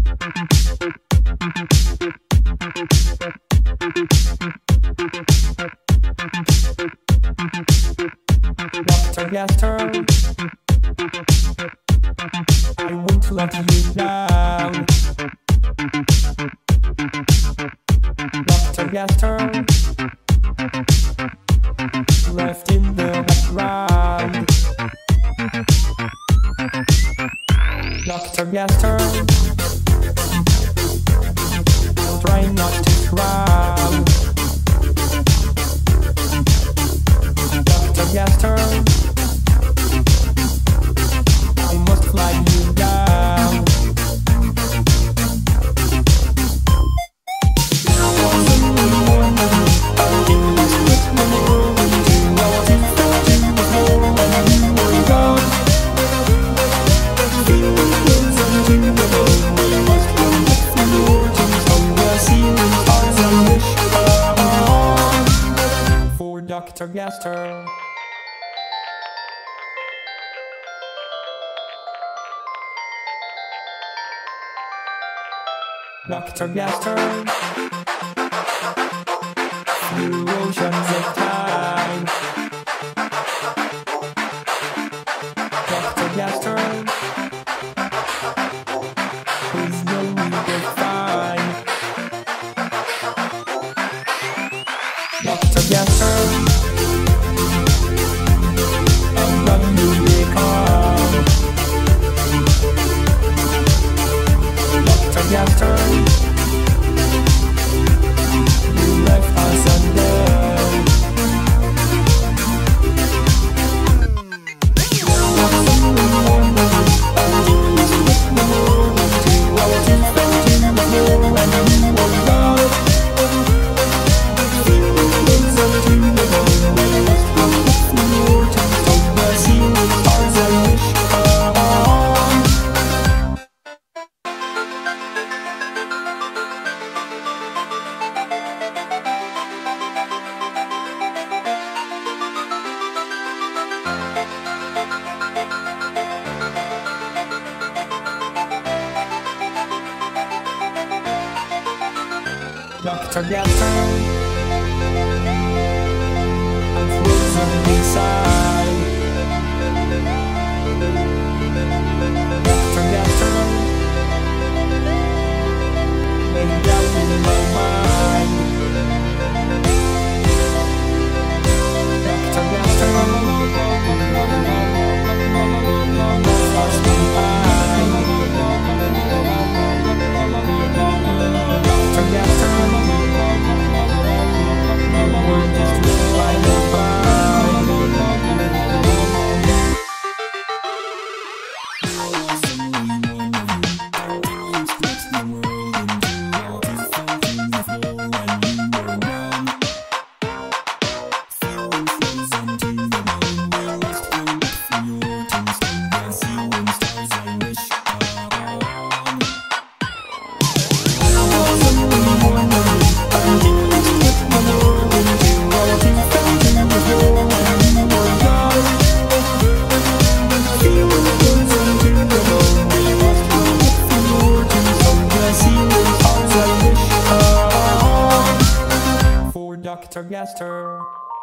Dr. Gaster, I won't let you down. Dr. Gaster, left in the background. Dr. Gaster, try not to cry. Dr. Gaster, I must flag you down. For Dr. Gaster. Dr. Gaster, through oceans of time. Dr. Gaster, please know we will find. Dr. Gaster, I'm going to become. Dr. Gaster, you left us undone. Dr. Gaster, I'm frozen inside. Dr. Gaster, lay down in my mind. Dr. Gaster, lost me behind. Dr. Gaster, we're just trying to find. Dr. Gaster.